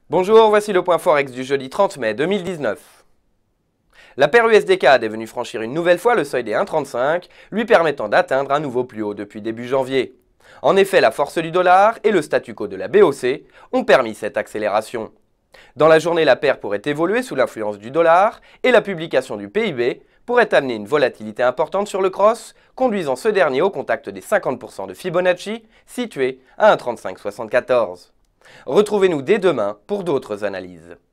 Bonjour, voici le point Forex du jeudi 30 mai 2019. La paire USD-CAD est venue franchir une nouvelle fois le seuil des 1,35, lui permettant d'atteindre un nouveau plus haut depuis début janvier. En effet, la force du dollar et le statu quo de la BOC ont permis cette accélération. Dans la journée, la paire pourrait évoluer sous l'influence du dollar et la publication du PIB pourrait amener une volatilité importante sur le cross, conduisant ce dernier au contact des 50% de Fibonacci, situé à 1,3574. Retrouvez-nous dès demain pour d'autres analyses.